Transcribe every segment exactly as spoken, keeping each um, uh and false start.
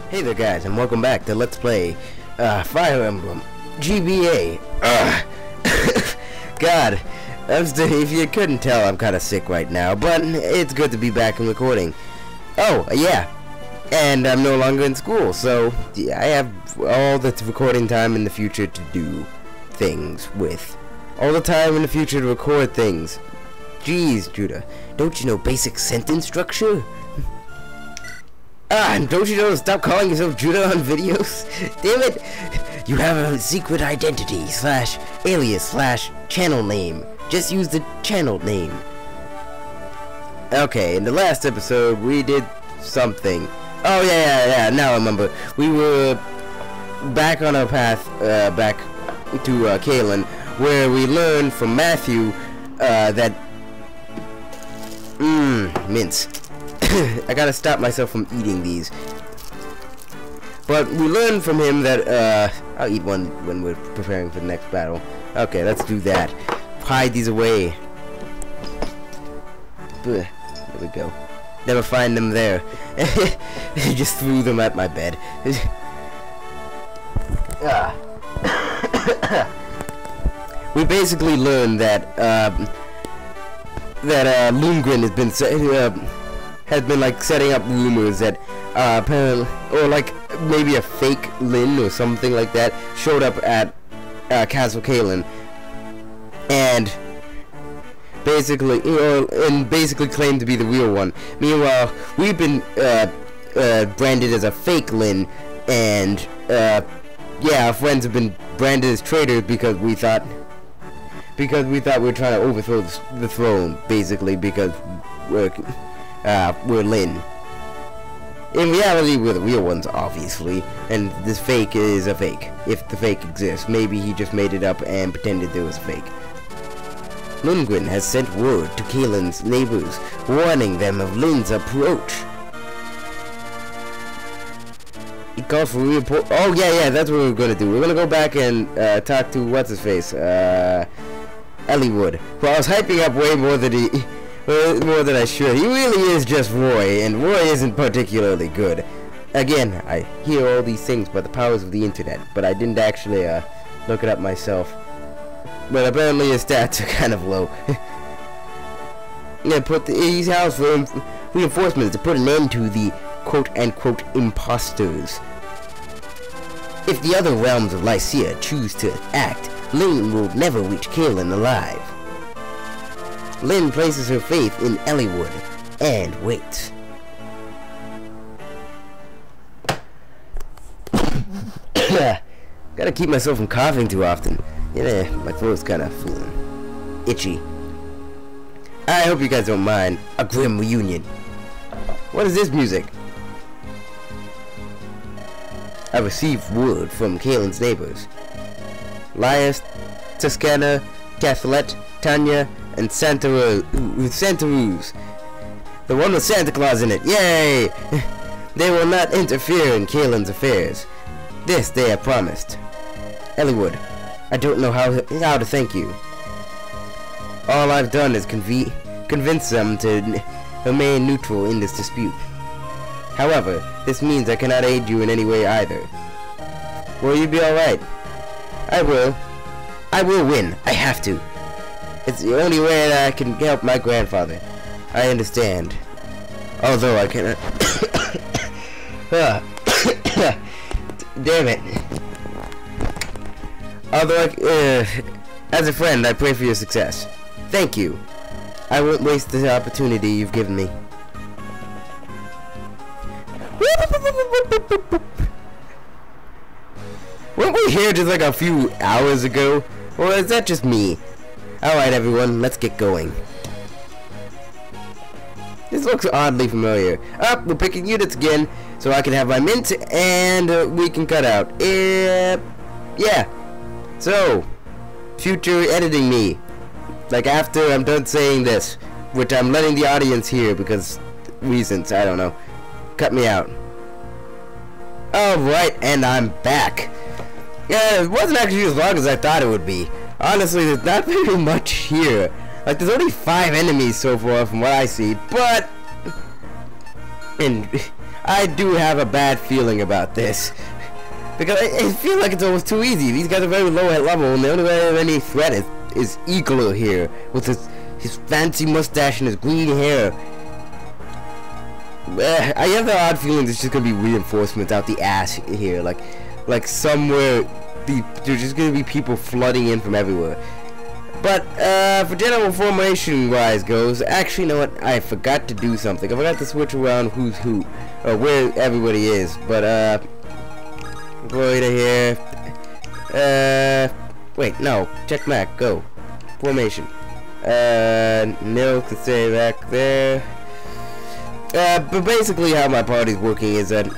Hey there guys, and welcome back to Let's Play uh, Fire Emblem G B A. Ugh. God, I'm still, if you couldn't tell, I'm kind of sick right now, but it's good to be back in recording. Oh, yeah, and I'm no longer in school, so yeah, I have all the recording time in the future to do things with. All the time in the future to record things. Jeez, Judah, don't you know basic sentence structure? Ah, and don't you know to stop calling yourself Judah on videos? Damn it! You have a secret identity, slash, alias, slash, channel name. Just use the channel name. Okay, in the last episode, we did something. Oh, yeah, yeah, yeah, now I remember. We were back on our path, uh, back to, uh, Kalen, where we learned from Matthew, uh, that... Mmm, mince. I gotta stop myself from eating these. But we learned from him that, uh, I'll eat one when we're preparing for the next battle. Okay, let's do that. Hide these away. There we go. Never find them there. Just threw them at my bed. ah. We basically learned that, um, that, uh, Lundgren has been, uh, has been like setting up rumors that uh, apparently, or like maybe a fake Lynn or something like that showed up at uh, Castle Kalen, and basically, you know, and basically claimed to be the real one. Meanwhile, we've been uh, uh, branded as a fake Lynn, and uh, yeah, our friends have been branded as traitors because we thought, because we thought we were trying to overthrow the throne, basically because we're. Uh, we're Lynn. In reality, we're the real ones, obviously, and this fake is a fake. If the fake exists, maybe he just made it up and pretended there was a fake. Lundgren has sent word to Kalen's neighbors, warning them of Lynn's approach. He calls for report. Oh yeah, yeah, that's what we're gonna do. We're gonna go back and uh, talk to what's his face, uh, Elliewood, who I was hyping up way more than he. More than I should. He really is just Roy, and Roy isn't particularly good. Again, I hear all these things by the powers of the internet, but I didn't actually uh, look it up myself. But apparently his stats are kind of low. Yeah, put the, he's housed for reinforcements to put an end to the quote-unquote imposters. If the other realms of Lycia choose to act, Lynn will never reach Kalen alive. Lynn places her faith in Elliewood and waits. Gotta keep myself from coughing too often. Yeah, my throat's kinda feeling itchy. I hope you guys don't mind a grim reunion. What is this music? I received word from Kalen's neighbors. Lias, Toscana, Cathlet, Tanya, and Santa Ru Santa Ruse. The one with Santa Claus in it. Yay! They will not interfere in Kalen's affairs. This they have promised. Elliewood, I don't know how, how to thank you. All I've done is conve convince them to remain neutral in this dispute. However, this means I cannot aid you in any way either. Will you be alright? I will. I will win. I have to. It's the only way that I can help my grandfather. I understand. Although I cannot... Damn it. Although I... Uh, as a friend, I pray for your success. Thank you. I won't waste the opportunity you've given me. Weren't we here just like a few hours ago? Or is that just me? Alright everyone, let's get going. This looks oddly familiar. Up, oh, we're picking units again, so I can have my mint, and uh, we can cut out. Uh, yeah. So, future editing me. Like after I'm done saying this, which I'm letting the audience hear because reasons, I don't know. Cut me out. Alright, and I'm back. Yeah, it wasn't actually as long as I thought it would be. Honestly, there's not very much here. Like, there's only five enemies so far from what I see, but... And I do have a bad feeling about this. Because I, I feel like it's almost too easy. These guys are very low at level, and the only way of any threat is, is Iglo here, with his, his fancy mustache and his green hair. Uh, I have the odd feeling there's just gonna be reinforcements out the ass here, like, like somewhere, the, there's just gonna be people flooding in from everywhere. But, uh, for general formation-wise goes, actually, you know what, I forgot to do something. I forgot to switch around who's who, or where everybody is, but, uh, go to here, uh, wait, no, check Mac, go, formation, uh, nil to say back there, uh, but basically how my party's working is that,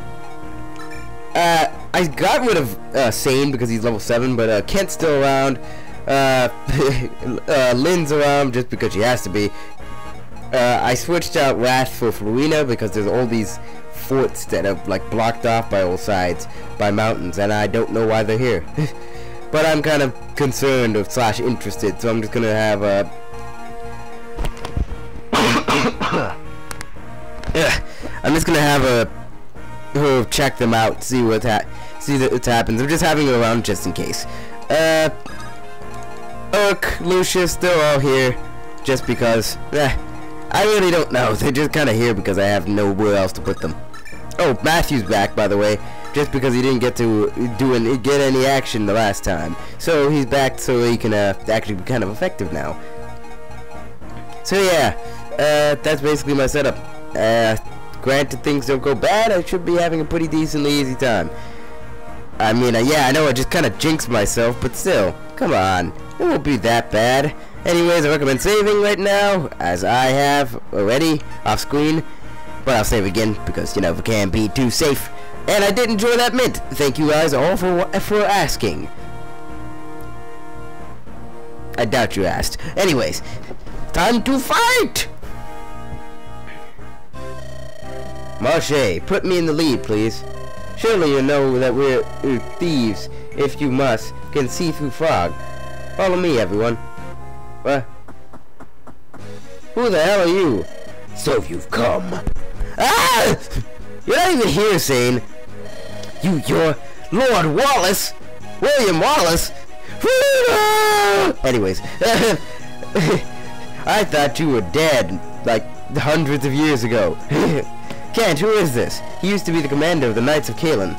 uh, I got rid of, uh, Sane because he's level seven, but, uh, Kent's still around. Uh, uh, Lynn's around just because she has to be. Uh, I switched out Wrath for Florina because there's all these forts that are like blocked off by all sides by mountains, and I don't know why they're here. But I'm kind of concerned or slash interested, so I'm just gonna have uh, I'm just gonna have a uh, check them out, see what ha see that it happens. I'm just having it around just in case. Uh. Urk, Lucius, they're all here just because. Eh, I really don't know. They're just kind of here because I have nowhere else to put them. Oh, Matthew's back, by the way, just because he didn't get to do any, get any action the last time. So he's back so he can uh, actually be kind of effective now. So yeah, uh, that's basically my setup. Uh, granted, things don't go bad. I should be having a pretty decently easy time. I mean, uh, yeah, I know I just kind of jinxed myself, but still, come on. It won't be that bad. Anyways, I recommend saving right now, as I have already off screen. But I'll save again because, you know, it can't be too safe. And I did enjoy that mint. Thank you guys all for for asking. I doubt you asked. Anyways, time to fight. Marche, put me in the lead, please. Surely you know that we're, we're thieves, if you must, can see through fog. Follow me, everyone. What? Who the hell are you? So you've come. Ah! You're not even here, Sane. You, you're Lord Wallace. William Wallace. Anyways. I thought you were dead, like, hundreds of years ago. Kent, who is this? He used to be the commander of the Knights of Kalen.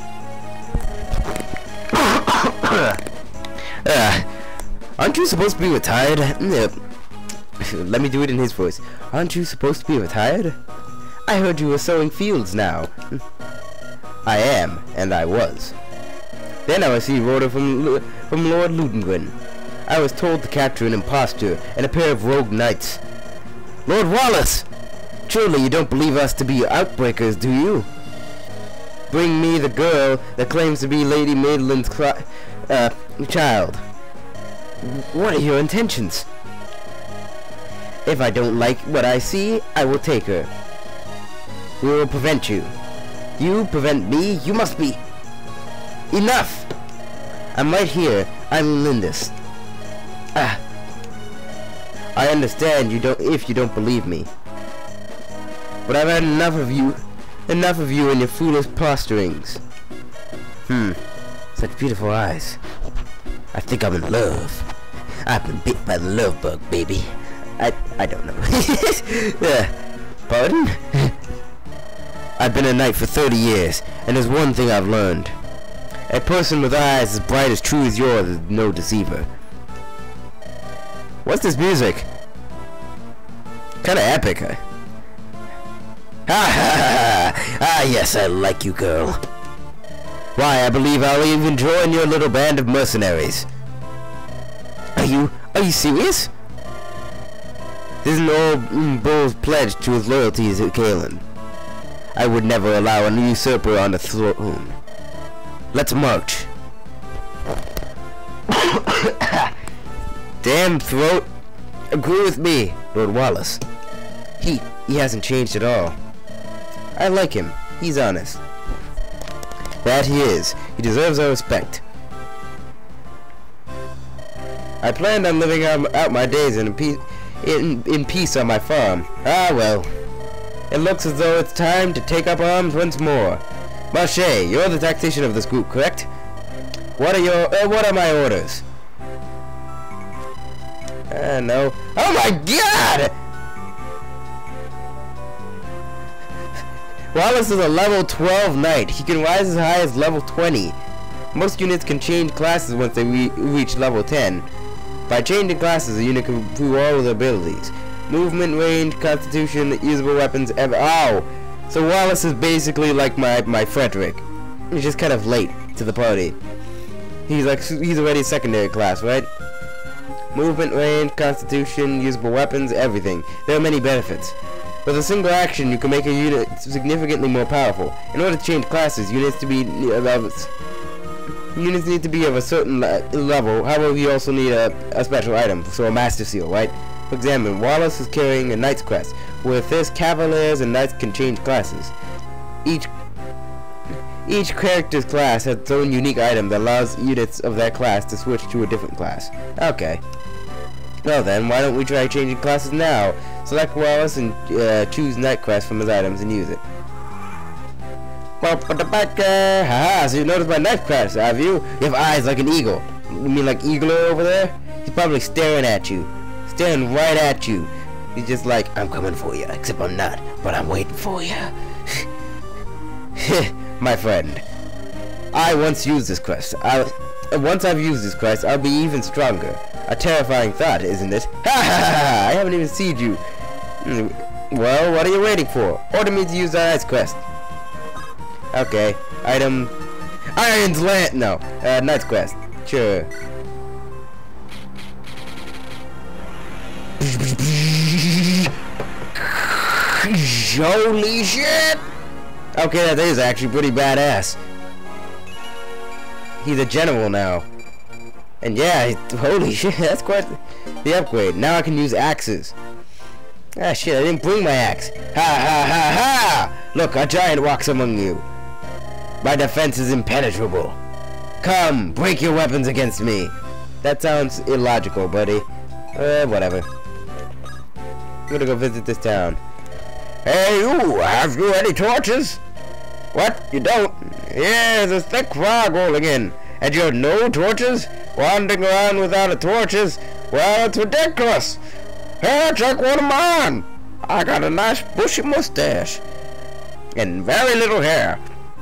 uh, aren't you supposed to be retired? Let me do it in his voice. Aren't you supposed to be retired? I heard you were sowing fields now. I am, and I was. Then I received order from, from Lord Ludengren. I was told to capture an impostor and a pair of rogue knights. Lord Wallace! Surely you don't believe us to be outbreakers, do you? Bring me the girl that claims to be Lady Madeleine's uh, child. What are your intentions? If I don't like what I see, I will take her. We will prevent you. You prevent me? You must be... Enough! I'm right here. I'm Lindis. Ah. I understand you don't if you don't believe me. But I've had enough of you, enough of you and your foolish posturings. Hmm, such beautiful eyes. I think I'm in love. I've been bit by the love bug, baby. I, I don't know. uh, pardon? I've been a knight for thirty years, and there's one thing I've learned. A person with eyes as bright as true as yours is no deceiver. What's this music? Kinda epic, huh? Ha ha ha! Ah yes, I like you, girl. Why, I believe I'll even join your little band of mercenaries. Are you, are you serious? This is an old bull's pledge to his loyalties at Kalen. I would never allow a usurper on the throne. Let's march. Damn throat. Agree with me, Lord Wallace. He, he hasn't changed at all. I like him. He's honest. That he is. He deserves our respect. I planned on living out, out my days in, pe in, in peace on my farm. Ah, well. It looks as though it's time to take up arms once more. Marche, you're the tactician of this group, correct? What are your, uh, what are my orders? Uh, no. Oh my god! Wallace is a level twelve knight. He can rise as high as level twenty. Most units can change classes once they re reach level ten. By changing classes, a unit can improve all of their abilities. Movement, range, constitution, usable weapons, ever. Ow! So Wallace is basically like my, my Frederick. He's just kind of late to the party. He's like, he's already secondary class, right? Movement, range, constitution, usable weapons, everything. There are many benefits. With a single action, you can make a unit significantly more powerful. In order to change classes, units to be units need to be of a certain le level. However, you also need a, a special item, so a master seal, right? For example, Wallace is carrying a knight's crest. With this, cavaliers and knights can change classes. Each each character's class has its own unique item that allows units of that class to switch to a different class. Okay. Well then, why don't we try changing classes now? Select Wallace and uh, choose Knight Crest from his items and use it. Haha, so you noticed my Knight Crest, have you? You have eyes like an eagle. You mean like Eagler over there? He's probably staring at you. Staring right at you. He's just like, I'm coming for you, except I'm not, but I'm waiting for you. My friend, I once used this crest. I, once I've used this crest, I'll be even stronger. A terrifying thought, isn't it? Ha ha ha! I haven't even seen you. Well, what are you waiting for? Order me to use that ice crest. Okay. Item. Iron's Land. No. Uh, Knight's Quest. Sure. Holy shit! Okay, that is actually pretty badass. He's a general now. And yeah, holy shit, that's quite the upgrade. Now I can use axes. Ah shit, I didn't bring my axe. Ha ha ha ha! Look, a giant walks among you. My defense is impenetrable. Come, break your weapons against me. That sounds illogical, buddy. Uh, whatever. I'm gonna go visit this town. Hey you, have you any torches? What? You don't? Yeah, there's a thick fog rolling in. And you have no torches? Wandering around without a torches? Well, it's ridiculous. Here, check one of mine. I got a nice bushy mustache. And very little hair.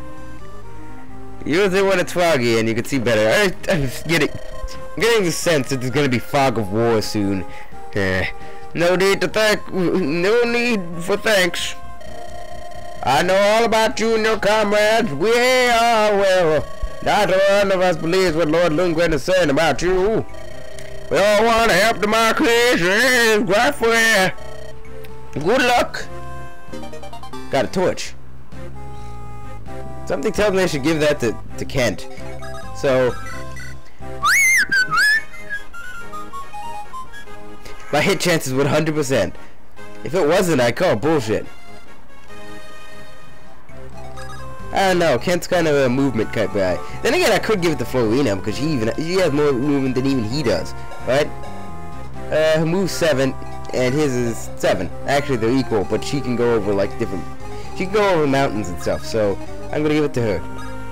Use it when it's foggy and you can see better. I, I'm getting, getting the sense that there's going to be fog of war soon. Uh, no need to thank, no need for thanks. I know all about you and your comrades. We are well. Not one of us believes what Lord Lundgren is saying about you. We all want to help democracy. Right for you. Good luck. Got a torch. Something tells me I should give that to, to Kent. So my hit chance is one hundred percent. If it wasn't, I'd call bullshit. I don't know, Kent's kind of a movement type guy. Then again, I could give it to Florina because she even she has more movement than even he does, right? Uh, her move's seven, and his is seven. Actually, they're equal, but she can go over like different. She can go over mountains and stuff. So I'm gonna give it to her.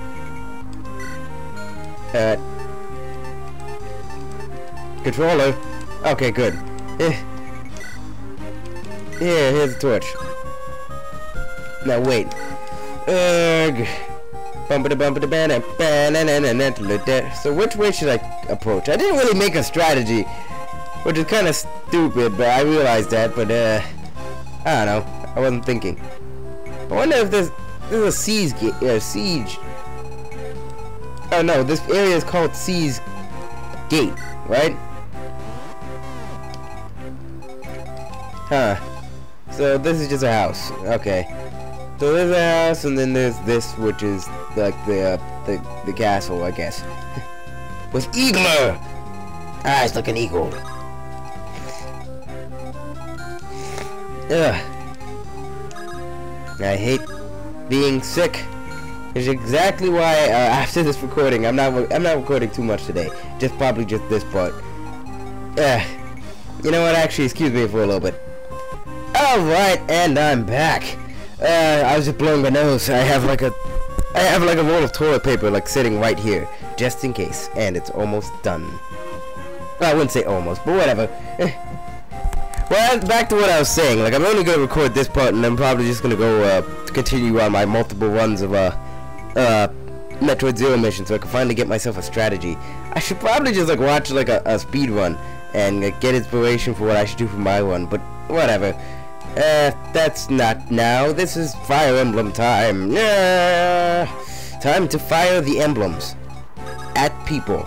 Uh, controller. Okay, good. Eh. Here, here's the torch. Now wait. Ugh. So which way should I approach? I didn't really make a strategy, which is kind of stupid, but I realized that. But uh, I don't know. I wasn't thinking. I wonder if there's there's a siege gate. Uh, siege. Oh no, this area is called Siege Gate, right? Huh. So this is just a house. Okay. So there's a house, and then there's this, which is like the uh, the the castle, I guess. With Eagler. Ah, it's like an eagle. Ugh. I hate being sick. It's exactly why uh, after this recording, I'm not I'm not recording too much today. Just probably just this part. Ugh. You know what? Actually, excuse me for a little bit. All right, and I'm back. Uh, I was just blowing my nose. I have like a, I have like a roll of toilet paper like sitting right here, just in case. And it's almost done. Well, I wouldn't say almost, but whatever. Well, back to what I was saying. Like, I'm only gonna record this part, and I'm probably just gonna go uh, continue on my multiple runs of uh, uh, Metroid Zero mission, so I can finally get myself a strategy. I should probably just like watch like a, a speed run and like, get inspiration for what I should do for my one. But whatever. Uh, that's not now. This is Fire Emblem time. Yeah, time to fire the emblems at people.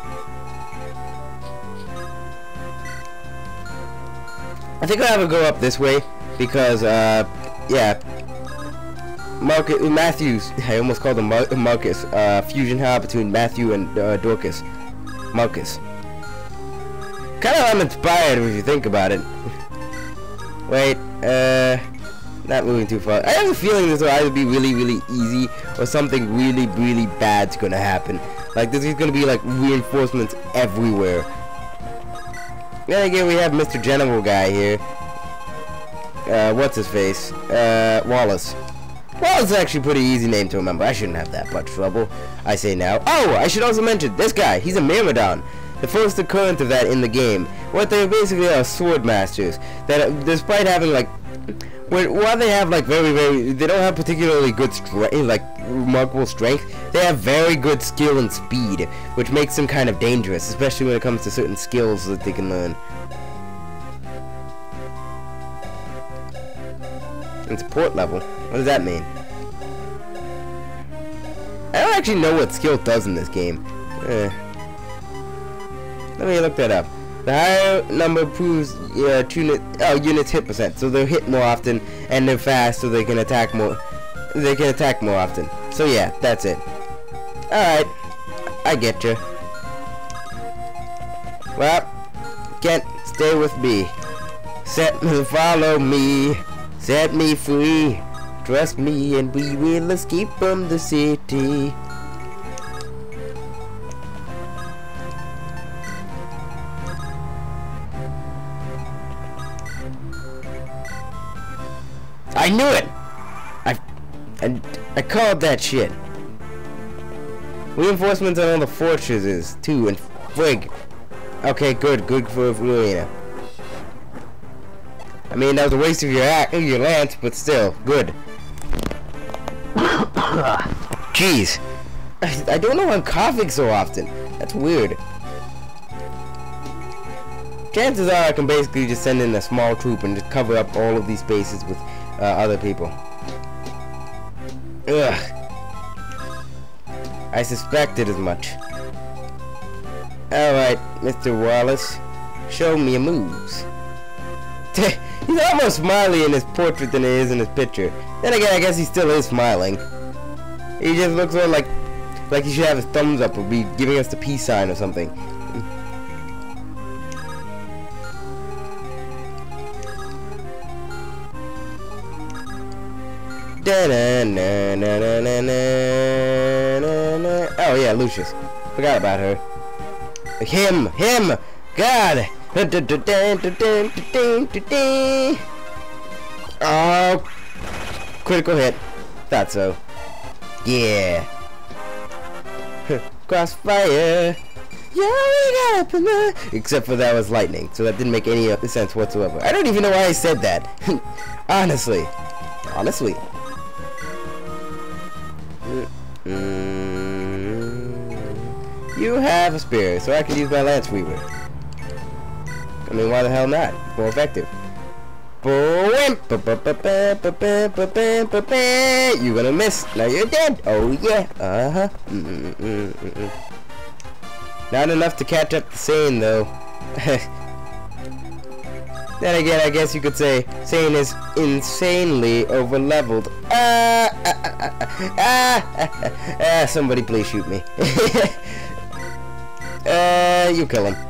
I think I'll have to go up this way because, uh, yeah, Marcus, Matthews, I almost called him Mar Marcus, uh, fusion hub between Matthew and uh, Dorcas. Marcus. Kind of uninspired if you think about it. Wait, uh, not moving too far. I have a feeling this will either be really, really easy or something really, really bad's gonna happen. Like, this is gonna be like reinforcements everywhere. Then again, we have Mister General guy here. Uh, what's his face? Uh, Wallace. Wallace is actually a pretty easy name to remember. I shouldn't have that much trouble. I say now. Oh, I should also mention this guy. He's a Myrmidon. The first occurrence of that in the game. What they basically are sword masters. That, uh, despite having like, while they have like very, very, they don't have particularly good strength, like remarkable strength. They have very good skill and speed, which makes them kind of dangerous, especially when it comes to certain skills that they can learn. And support level. What does that mean? I don't actually know what skill does in this game. Eh. Let me look that up. The higher number proves uh, unit, oh, units hit percent, so they're hit more often, and they're fast, so they can attack more. They can attack more often. So yeah, that's it. All right, I get you. Well, Kent, stay with me. Set me, follow me. Set me free. Trust me, and we will escape from the city. I knew it! I, I, I called that shit. Reinforcements on all the fortresses, too, and frig. Okay, good, good for Ruina. I mean, that was a waste of your, of your lance, but still, good. Jeez. I, I don't know why I'm coughing so often. That's weird. Chances are I can basically just send in a small troop and just cover up all of these spaces with uh, other people. Ugh. I suspected as much. Alright, Mister Wallace. Show me your moves. He's almost smiley in his portrait than he is in his picture. Then again, I guess he still is smiling. He just looks more like like he should have his thumbs up or be giving us the peace sign or something. Oh yeah, Lucius. Forgot about her. Him! Him! God! Oh! Critical hit. Thought so. Yeah. Crossfire! Yeah, we got up in there. Except for that was lightning, so that didn't make any sense whatsoever. I don't even know why I said that. Honestly. Honestly. Mm-hmm. You have a spear, so I can use my Lance Weaver. I mean, why the hell not? More effective. You're gonna miss. Now you're dead. Oh yeah. Uh huh. Mm -mm -mm -mm -mm. Not enough to catch up to Sane though. Then again, I guess you could say Sane is insanely overleveled. Ah, ah, ah, ah, ah, ah, somebody please shoot me. uh, you kill him.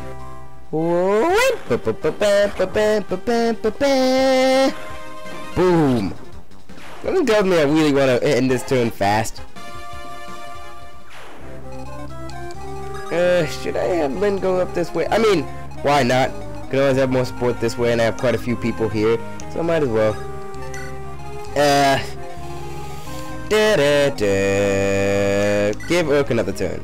Boom. Something tells me I really want to end this turn fast. Uh, should I have Lynn go up this way? I mean, why not? Can always have more support this way, and I have quite a few people here, so I might as well. Uh, Da, da, da. Give Urk another turn.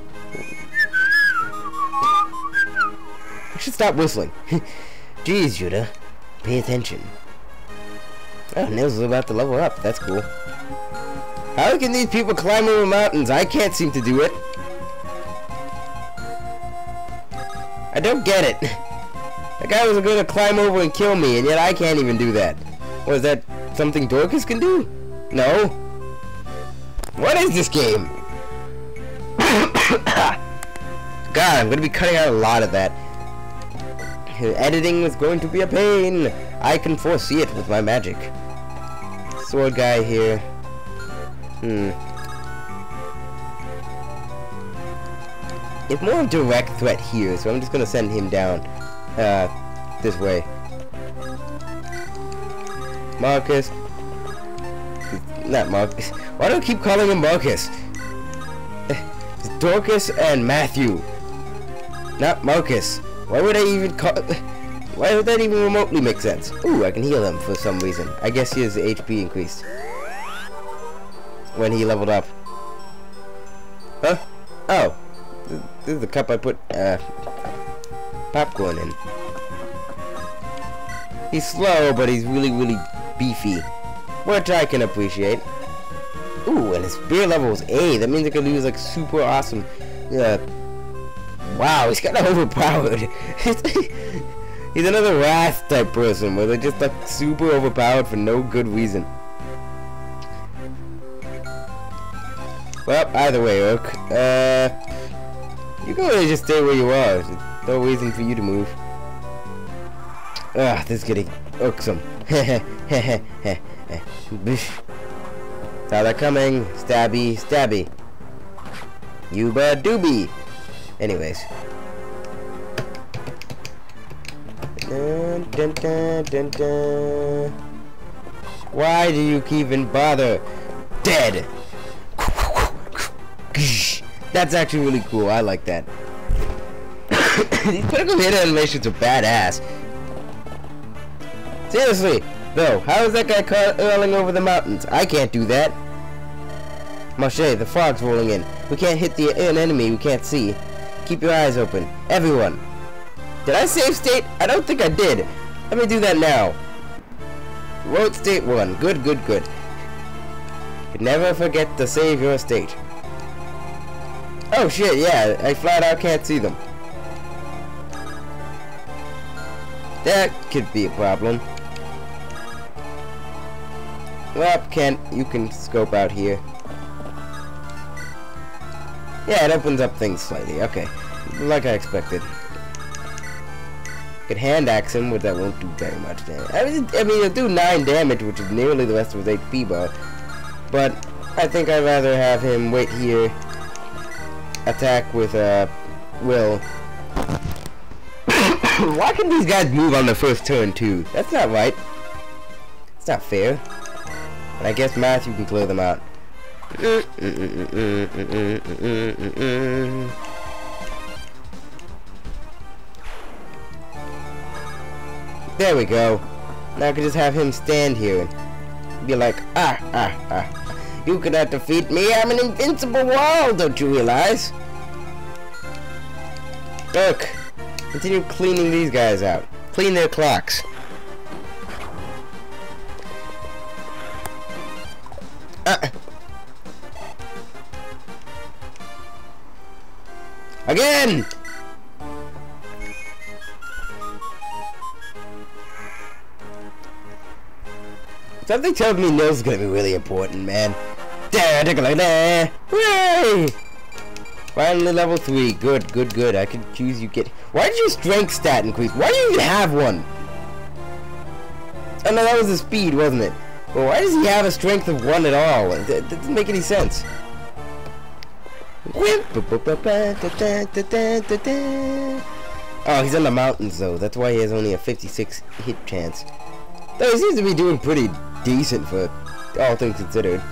I should stop whistling. Jeez, Judah. Pay attention. Oh, Nils is about to level up. That's cool. How can these people climb over mountains? I can't seem to do it. I don't get it. That guy was going to climb over and kill me, and yet I can't even do that. Was that something Dorcas can do? No. What is this game? God, I'm going to be cutting out a lot of that. Editing is going to be a pain. I can foresee it with my magic. Sword guy here. Hmm. It's more a direct threat here, so I'm just gonna send him down. Uh, this way. Marcus. Not Marcus. Why do I keep calling him Marcus? It's Dorcas and Matthew. Not Marcus. Why would I even call... Why would that even remotely make sense? Ooh, I can heal him for some reason. I guess his H P increased when he leveled up. Huh? Oh. This is the cup I put uh, popcorn in. He's slow, but he's really, really beefy, which I can appreciate. Ooh, and his spear level is A. That means I can use like super awesome. Uh, wow, he's kind of overpowered. He's another Wrath type person where they're just like super overpowered for no good reason. Well, either way, Urk. Uh, you can really just stay where you are. There's no reason for you to move. Ah, this is getting irksome. Saw that coming. Stabby, stabby. Yuba doobie. Anyways. Dun, dun, dun, dun, dun. Why do you even bother? Dead. That's actually really cool. I like that. These critical hit animations are badass. Seriously, though, how is that guy curling over the mountains? I can't do that. Marche, the fog's rolling in. We can't hit the an enemy we can't see. Keep your eyes open. Everyone. Did I save state? I don't think I did. Let me do that now. Road state one. Good, good, good. You never forget to save your state. Oh shit, yeah, I flat out can't see them. That could be a problem. Well, Kent, you can scope out here. Yeah, it opens up things slightly. Okay, like I expected. Could hand axe him, but that won't do very much damage. I mean, I mean, it'll do nine damage, which is nearly the rest of his H P bar. But I think I'd rather have him wait here, attack with uh, Will. Why can these guys move on the first turn too? That's not right. It's not fair. But I guess Matthew can clear them out. There we go. Now I can just have him stand here and be like, ah, ah, ah. You cannot defeat me. I'm an invincible wall, don't you realize? Look. Continue cleaning these guys out. Clean their clocks. Uh. Again! Something tells me Nils is gonna be really important, man. Da, da, da, da. Hooray! Finally level three. Good, good, good. I can choose you get. Why did your strength stat increase? Why do you even have one? Oh no, that was the speed, wasn't it? Well, why does he have a strength of one at all? That doesn't make any sense. Oh, he's in the mountains though. That's why he has only a fifty-six hit chance. Though he seems to be doing pretty decent for all things considered.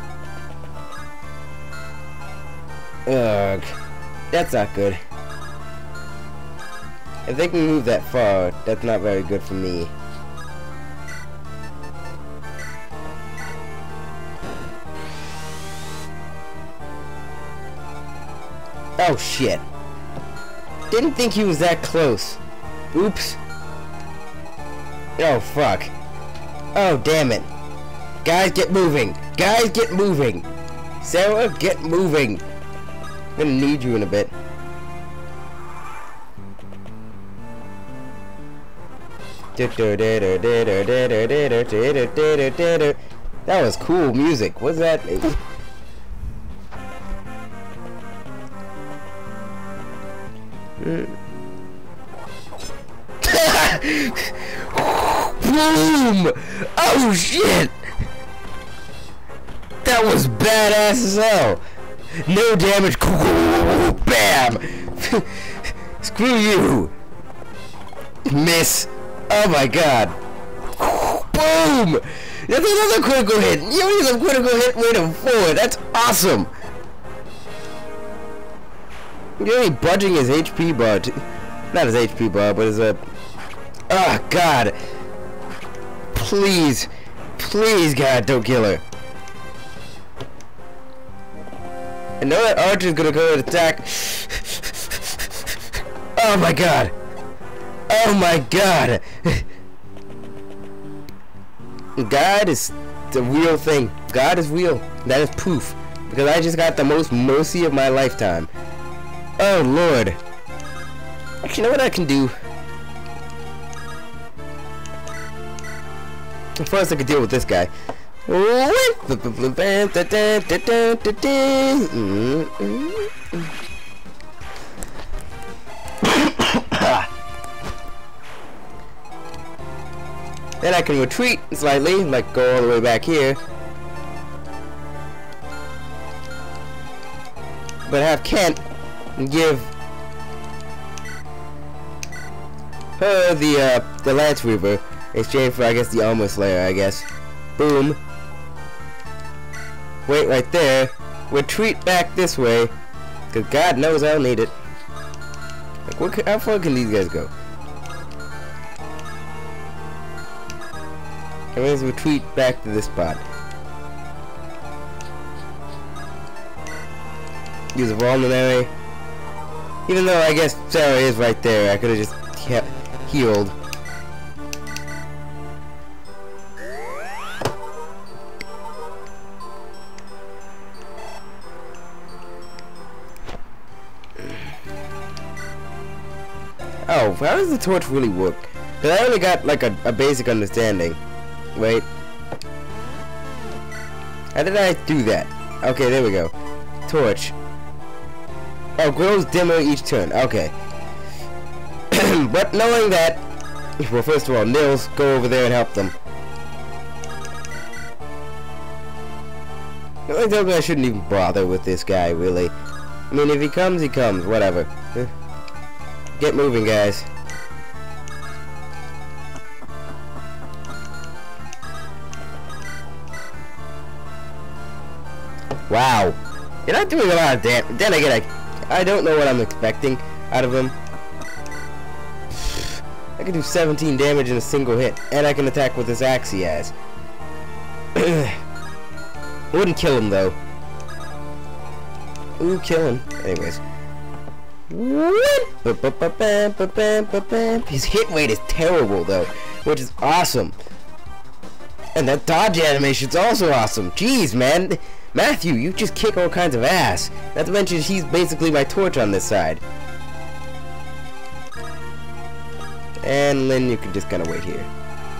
Ugh. That's not good. If they can move that far, that's not very good for me. Oh shit. Didn't think he was that close. Oops. Oh fuck. Oh damn it. Guys, get moving. Guys, get moving. Sarah, get moving. I'm gonna need you in a bit. That was cool music. What's that? Boom! Oh shit! That was badass as hell. No damage. Bam! Screw you. Miss. Oh my god. Boom! That's another critical hit. You use a critical hit rate of four. That's awesome. You're only budging his H P bar. Not his H P bar, but his, uh... oh god. Please. Please, God, don't kill her. I know that Archer's gonna go and attack. Oh my god. Oh my god. God is the real thing. God is real. That is proof. Because I just got the most mercy of my lifetime. Oh lord. Actually, you know what I can do? First I could deal with this guy. Then I can retreat slightly, like go all the way back here. But have Kent give her the uh, the Lance Reaver in exchange for, I guess, the Armor Slayer, I guess. Boom. Wait right there. Retreat back this way, cause God knows I'll need it. Like, what? How far can these guys go? And let's retreat back to this spot. Use a vulnerary. Even though I guess Sarah is right there, I could have just kept healed. Oh, how does the torch really work? Because I only got like a, a basic understanding. Wait. How did I do that? Okay, there we go. Torch. Oh, grows dimmer each turn. Okay. But knowing that, well, first of all, Nils, go over there and help them. I think I shouldn't even bother with this guy, really. I mean, if he comes, he comes. Whatever. Get moving, guys. Wow. You're not doing a lot of damage. Then again, I, I don't know what I'm expecting out of him. I can do seventeen damage in a single hit, and I can attack with this axe he has. Wouldn't kill him, though. Ooh, kill him. Anyways. His hit rate is terrible, though, which is awesome. And that dodge animation's also awesome. Jeez, man. Matthew, you just kick all kinds of ass. Not to mention, he's basically my torch on this side. And Lynn, you can just kind of wait here.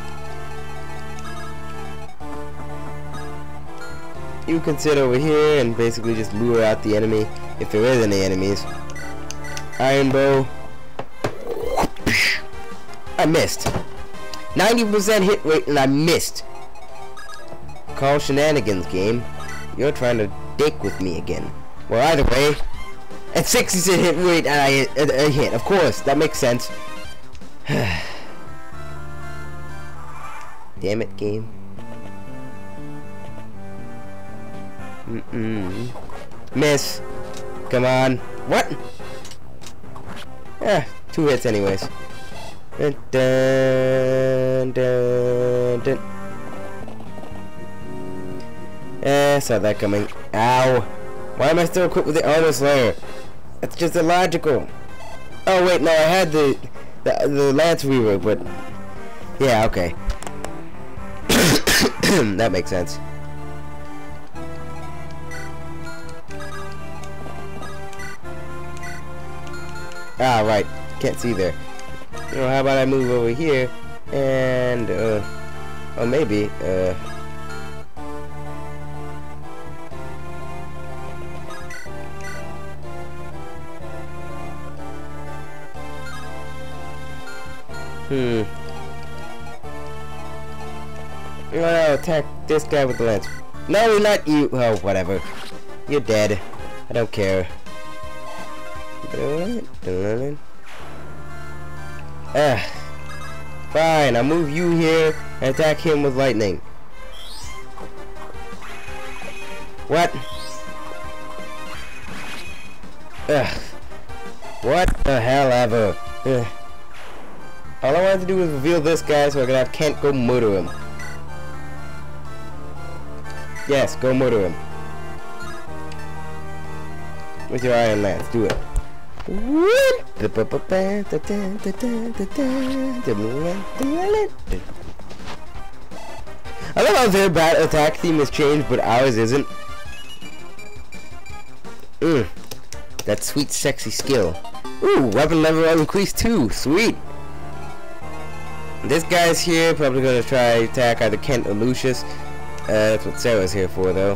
You can sit over here and basically just lure out the enemy, if there is any enemies. Iron bow. I missed. ninety percent hit rate and I missed. Call shenanigans, game. You're trying to dick with me again. Well, either way, at sixty percent hit rate and I hit, uh, I hit. Of course, that makes sense. Damn it, game. Mm-mm. Miss. Come on. What? Eh, two hits anyways. Dun, dun, dun, dun. Eh, saw that coming. Ow. Why am I still equipped with the Armor Slayer? It's just illogical. Oh wait, no, I had the the, the Lance Weaver, but yeah, okay. That makes sense. Ah, right. Can't see there. You know, how about I move over here and uh, oh maybe uh. Hmm. Oh, attack this guy with the lance. No, not you. Oh, whatever. You're dead. I don't care. Ah. Fine, I'll move you here and attack him with lightning. What? Ugh. What the hell ever. Ugh. All I wanted to do was reveal this guy so I could have Kent go murder him. Yes, go murder him. With your Iron Lance, do it. I love how their bat attack theme has changed, but ours isn't. Mm. That sweet, sexy skill. Ooh, weapon level increased too. Sweet. This guy's here, probably gonna try attack either Kent or Lucius. Uh, that's what Sarah's here for, though.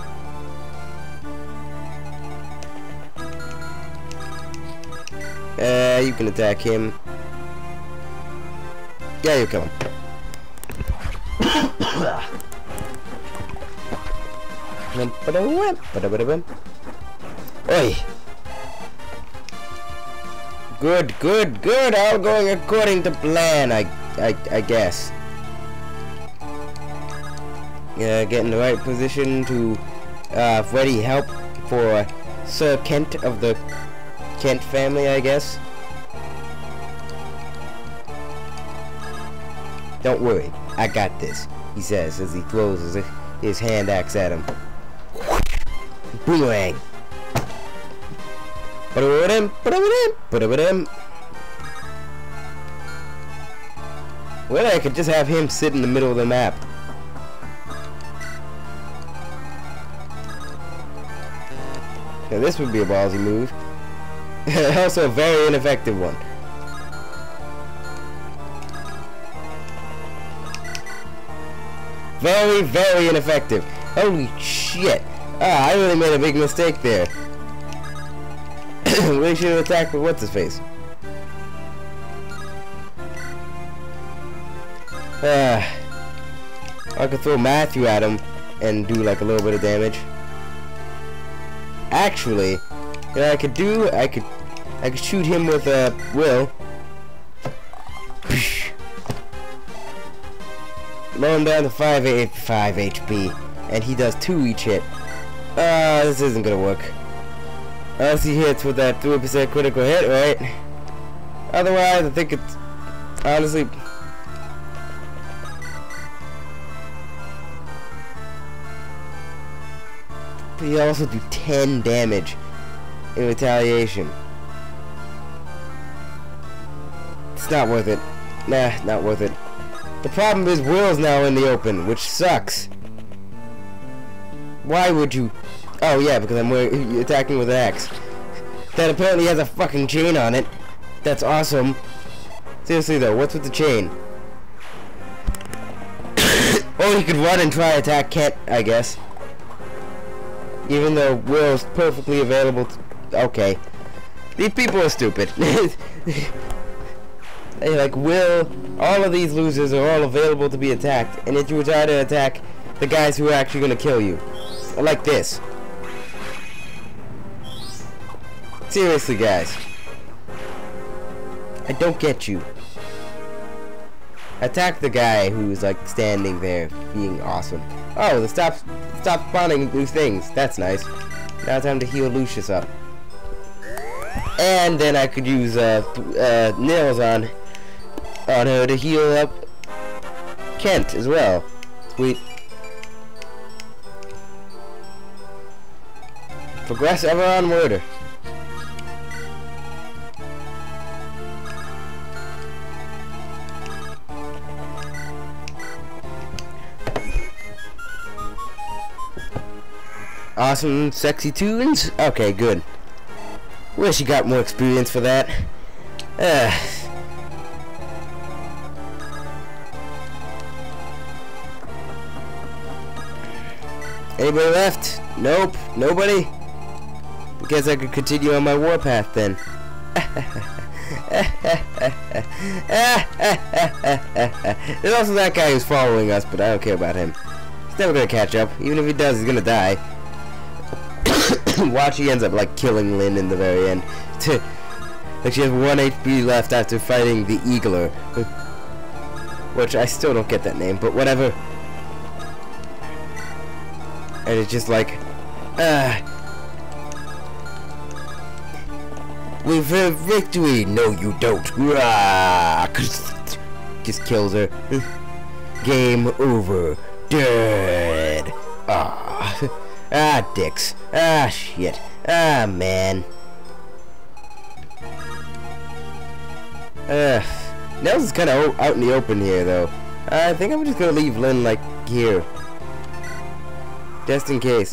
Uh, you can attack him. Yeah, you kill him. Oi! Good, good, good. All going according to plan, I, I, I guess. Uh, get in the right position to uh, ready help for Sir Kent of the Kent family, I guess. Don't worry, I got this, he says as he throws his, his hand axe at him. Boomerang. Well, I could just have him sit in the middle of the map. Now this would be a ballsy move. Also a very ineffective one. Very, very ineffective. Holy shit. Ah, I really made a big mistake there. We should have attacked with what's his face. Ah, I could throw Matthew at him and do like a little bit of damage. Actually, you know what I could do? I could, I could shoot him with a uh, Will. Lower him down to five H P, and he does two each hit. Ah, uh, this isn't gonna work. Unless he hits with that three percent critical hit, right? Otherwise, I think it's honestly. But he also do ten damage in retaliation. It's not worth it. Nah, not worth it. The problem is Will's now in the open, which sucks. Why would you? Oh yeah, because I'm attacking with an axe. That apparently has a fucking chain on it. That's awesome. Seriously though, what's with the chain? Oh, he could run and try attack Kent, I guess. Even though Will's perfectly available to... Okay. These people are stupid. Hey, like, Will, all of these losers are all available to be attacked, and yet you would try to attack the guys who are actually going to kill you. Like this. Seriously, guys. I don't get you. Attack the guy who's, like, standing there, being awesome. Oh, the stop, stop spawning new things. That's nice. Now it's time to heal Lucius up. And then I could use, uh, uh, nails on, on her to heal up Kent as well. Sweet. Progress ever onward. Awesome, sexy tunes? Okay, good. Wish you got more experience for that. Uh. Anybody left? Nope. Nobody? Guess I could continue on my warpath then. There's also that guy who's following us, but I don't care about him. He's never gonna catch up. Even if he does, he's gonna die. Watch, he ends up like killing Lynn in the very end. Like she has one H P left after fighting the Eagler, which I still don't get that name, but whatever. And it's just like, ah, we've had victory. No, you don't. Rah! Just kills her. Game over. Dead. Ah, ah, dicks. Ah, shit. Ah, man. Uh, Nels is kind of out in the open here, though. I think I'm just gonna leave Lynn like here, just in case.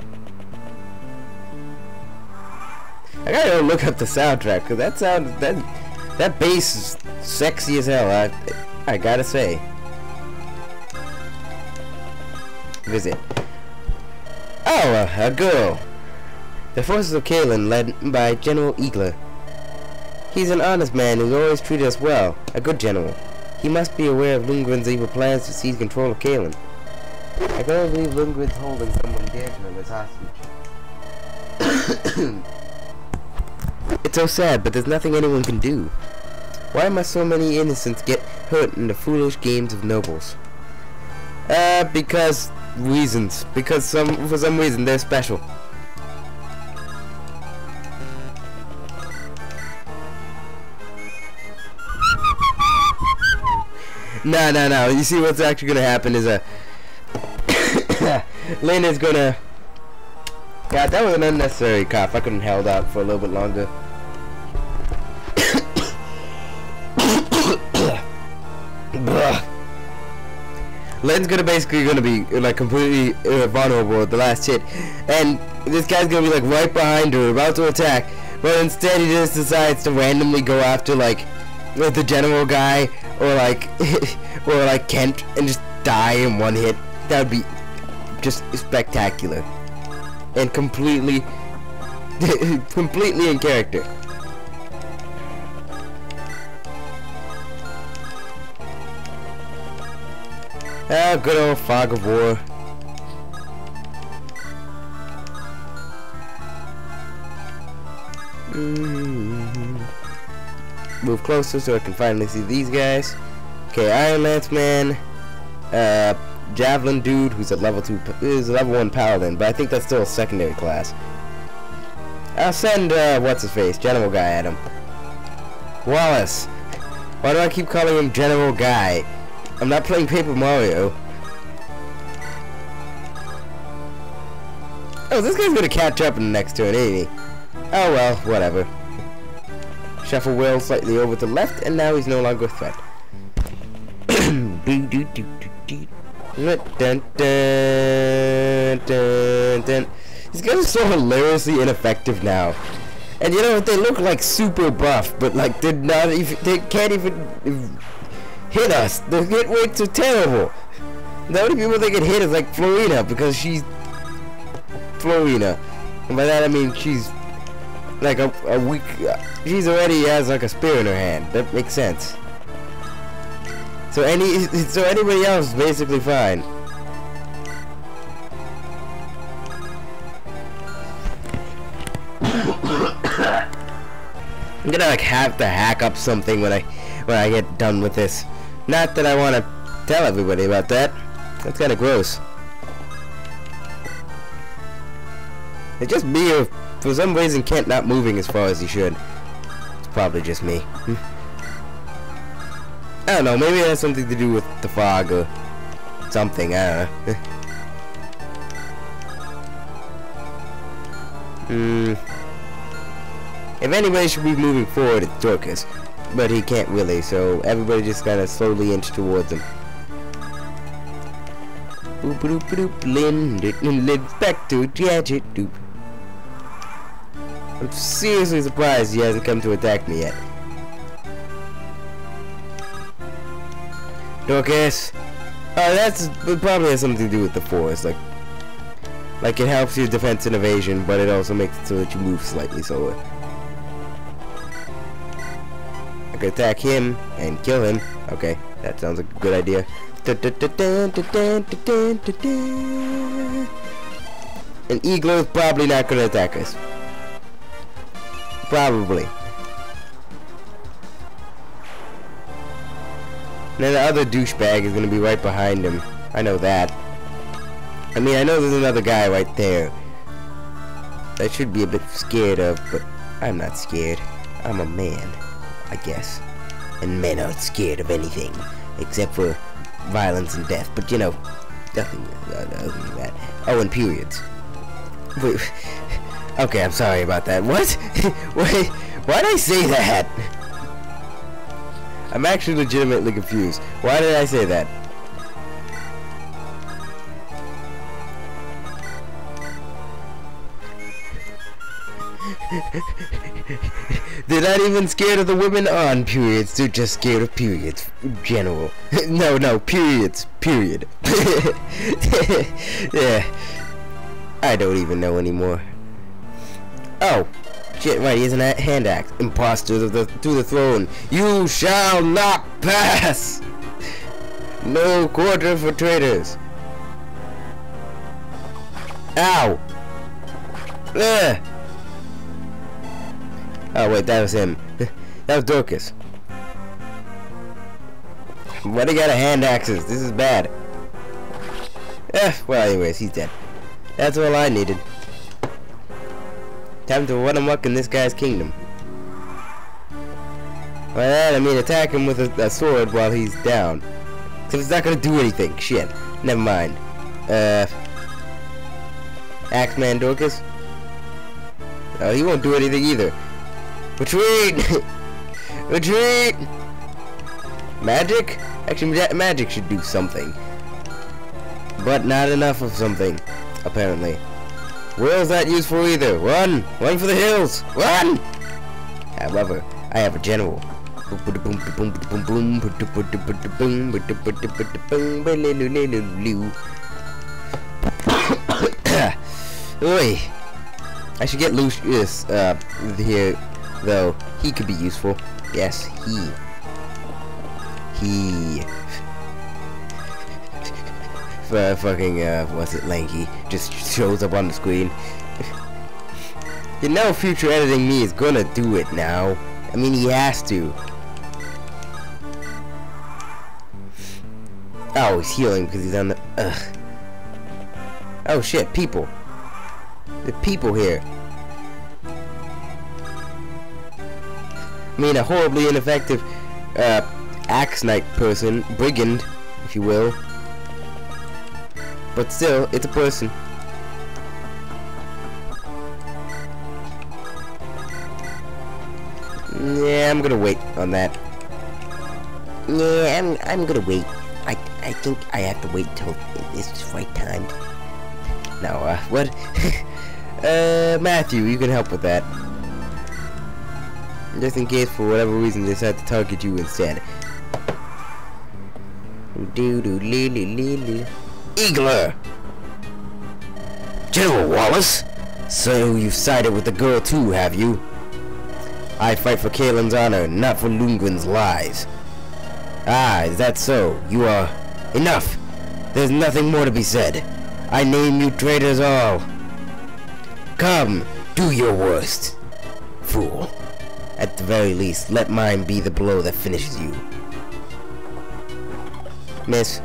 I gotta go look up the soundtrack, cause that sound that that bass is sexy as hell. I I gotta say. Visit. Oh, uh, a girl. The forces of Kalen, led by General Eagler. He's an honest man who's always treated us well. A good general. He must be aware of Lundgren's evil plans to seize control of Kalen. I can only believe Lundgren's holding someone dear to him as hostage. It's so sad, but there's nothing anyone can do. Why must so many innocents get hurt in the foolish games of nobles? Uh, because reasons. Because some for some reason they're special. No, no, no. You see what's actually gonna happen is a Lynn is gonna. God, that was an unnecessary cough. I couldn't held out for a little bit longer. Lynn's gonna basically gonna be like completely uh, vulnerable at the last hit, and this guy's gonna be like right behind her, about to attack, but instead he just decides to randomly go after like the general guy or like or like Kent and just die in one hit. That would be just spectacular and completely completely in character. Ah, good old fog of war. Mm-hmm. Move closer so I can finally see these guys. Okay, Iron Lance Man, uh, Javelin Dude, who's a level two, is a level one Paladin, but I think that's still a secondary class. I'll send uh, what's his face, General Guy at him. Wallace. Why do I keep calling him General Guy? I'm not playing Paper Mario. Oh, this guy's gonna catch up in the next turn, ain't he? Oh well, whatever. Shuffle Will slightly over to the left, and now he's no longer a threat. dun, dun, dun, dun, dun. These guys are so hilariously ineffective now. And you know, they look like super buff, but like they're not even, they can't even hit us. The hit rates are terrible. The only people they can hit is like Florina, because she's Florina. And by that I mean she's like a, a weak, uh, she's already has like a spear in her hand. That makes sense. So any, so anybody else is basically fine. I'm gonna like have to hack up something when I when I get done with this. Not that I want to tell everybody about that. That's kind of gross. It's just me, or for some reason Kent not moving as far as he should. It's probably just me. I don't know, maybe it has something to do with the fog or something, I don't know. Hmm. If anybody should be moving forward, it's Dorcas. But he can't really, so everybody just kind of slowly inch towards him. Boop boop boop. Lind it and back to gadget. Doop. I'm seriously surprised he hasn't come to attack me yet. Dorcas. Oh, that's it probably has something to do with the force. Like, like it helps your defense and evasion, but it also makes it so that you move slightly slower. I could attack him and kill him. Okay, that sounds like a good idea. An eagle is probably not going to attack us. Probably. And then the other douchebag is going to be right behind him. I know that. I mean, I know there's another guy right there I should be a bit scared of, but I'm not scared. I'm a man, I guess. And men aren't scared of anything, except for violence and death. But, you know, nothing other than that. Oh, and periods. Wait. Okay, I'm sorry about that. What? Wait, why did I say that? I'm actually legitimately confused. Why did I say that? They're not even scared of the women on periods. They're just scared of periods in general. no, no, periods. Period. Yeah. I don't even know anymore. Oh, shit, right, he has a hand axe. Imposters of the to the throne. You shall not pass! No quarter for traitors. Ow! Ugh. Oh, wait, that was him. That was Dorcas. Why do you got a hand axes? This is bad. Eh, well, anyways, he's dead. That's all I needed. Time to run amok in this guy's kingdom. By that, I mean attack him with a, a sword while he's down. Except it's not gonna do anything. Shit. Never mind. Uh... Axeman Dorcas? Oh, he won't do anything either. Retreat! Retreat! Magic? Actually, ma magic should do something. But not enough of something, apparently. Will's not useful either. Run! Run for the hills! Run! However, I have a general. Oi! I should get Lucius uh, here, though. He could be useful. Yes, he. He. Uh, fucking, uh, what's it, Lanky, just shows up on the screen. You know future editing me is gonna do it now. I mean, he has to. Oh, he's healing because he's on the, ugh. Oh shit, people. The people here. I mean, a horribly ineffective, uh, axe knight person, brigand, if you will. But still, it's a person. Yeah, I'm gonna wait on that. Yeah, I'm I'm gonna wait. I I think I have to wait till it's the right time. No, uh, what? uh, Matthew, you can help with that. Just in case, for whatever reason, they decide to target you instead. Do do li li li li. Eagler! General Wallace? So you've sided with the girl too, have you? I fight for Kaelin's honor, not for Lundgren's lies. Ah, is that so? You are... Enough! There's nothing more to be said. I name you traitors all. Come, do your worst. Fool. At the very least, let mine be the blow that finishes you. Miss.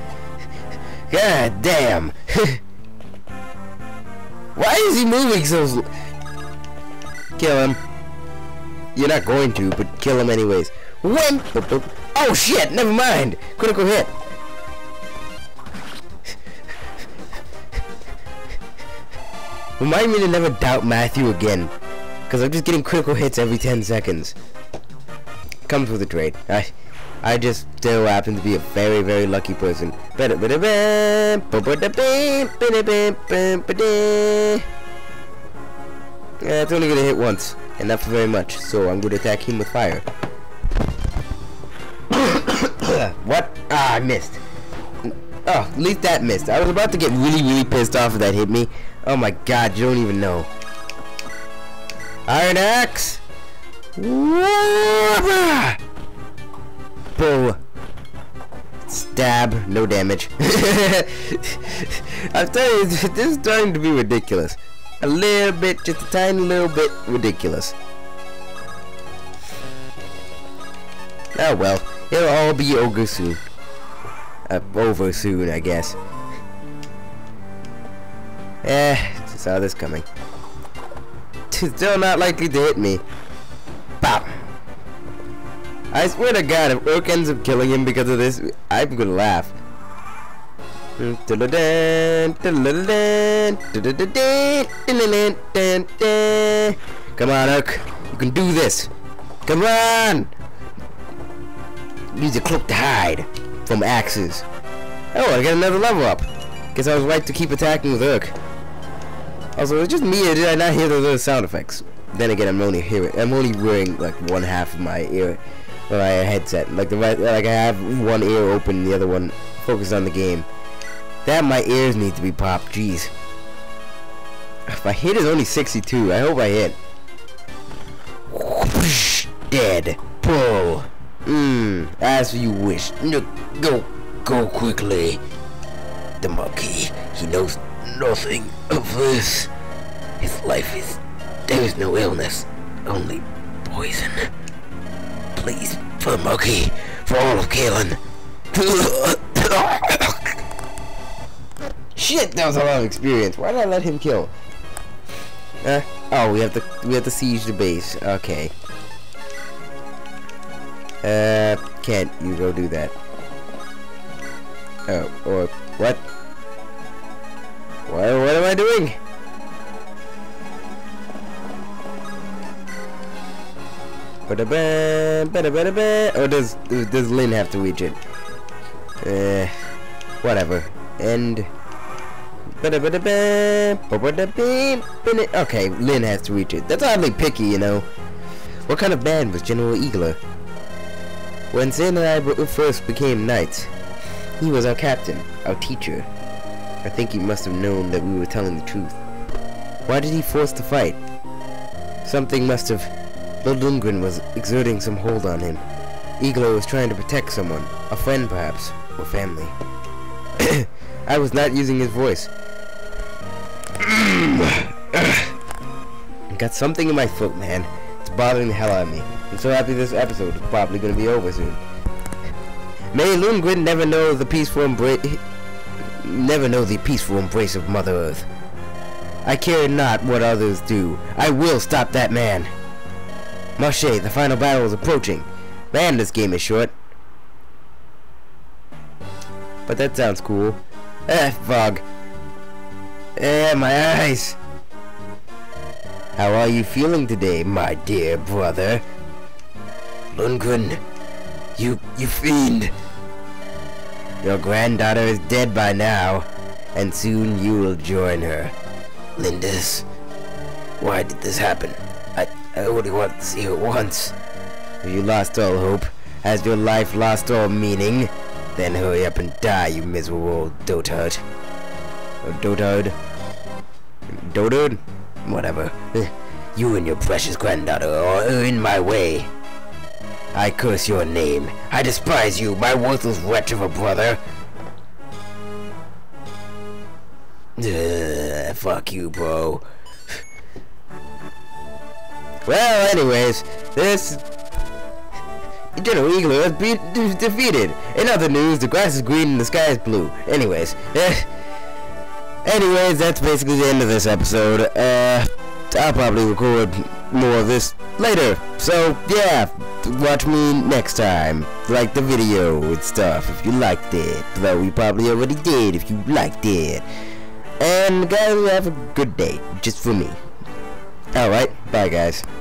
God damn! Why is he moving so sl- Kill him. You're not going to, but kill him anyways. When? Oh shit! Never mind. Critical hit. Remind me to never doubt Matthew again, because I'm just getting critical hits every ten seconds. Comes with a trade. I, I just so happen to be a very, very lucky person. Yeah, it's only gonna hit once, and not for very much, so I'm gonna attack him with fire. What? Ah, I missed. Oh, at least that missed. I was about to get really, really pissed off if that hit me. Oh my god, you don't even know. Iron Axe! Pull. Stab. No damage. I'm telling you, this is starting to be ridiculous. A little bit, just a tiny little bit ridiculous. Oh well, it'll all be over soon. Uh, over soon, I guess. Eh, just saw this coming. Still not likely to hit me. Pop! I swear to God, if Urk ends up killing him because of this, I'm gonna laugh. Come on, Urk. You can do this. Come on! Use a cloak to hide from axes. Oh, I got another level up. Guess I was right to keep attacking with Urk. Also, it's just me, or did I not hear those other sound effects? Then again, I'm only hearing. I'm only wearing like one half of my ear, or my headset. Like the right, like I have one ear open, the other one focused on the game. That my ears need to be popped. Jeez. My hit is only sixty-two. I hope I hit. Dead. Pull. Mmm. As you wish. No, go, go quickly. The monkey. He knows nothing of this. His life is. There is no illness, only poison. Please, for the monkey, for all of Kalen. Shit, that was a lot of experience. Why did I let him kill? Uh, oh, we have to we have to siege the base. Okay. Uh, can't you go do that? Oh, or what? What? What am I doing? Or does does Lynn have to reach it? Uh, whatever. And okay, Lynn has to reach it. That's oddly picky, you know. What kind of band was General Eagler? When Zane and I first became knights, he was our captain, our teacher. I think he must have known that we were telling the truth. Why did he force the fight? Something must have. Lord Lundgren was exerting some hold on him. Eagler was trying to protect someone, a friend perhaps, or family. I was not using his voice. I got something in my throat, man. It's bothering the hell out of me. I'm so happy this episode is probably going to be over soon. May Lundgren never know the peaceful embrace, never know the peaceful embrace of Mother Earth. I care not what others do. I will stop that man. Marche, the final battle is approaching. Man, this game is short. But that sounds cool. Eh, fog. Eh, my eyes. How are you feeling today, my dear brother? Lundgren, you, you fiend. Your granddaughter is dead by now, and soon you will join her. Lindis, why did this happen? I, I only wanted to see her once. Have you lost all hope? Has your life lost all meaning? Then hurry up and die, you miserable old dotard. Or dotard? Dotard? Whatever. You and your precious granddaughter are in my way. I curse your name. I despise you, my worthless wretch of a brother. Ugh, fuck you, bro. Well, anyways, this General Eagler has been de defeated. In other news, the grass is green and the sky is blue. Anyways, eh, anyways, that's basically the end of this episode. Uh, I'll probably record more of this later. So yeah, watch me next time. Like the video and stuff if you liked it. Though you probably already did if you liked it. And guys, have a good day, just for me. Alright, bye guys.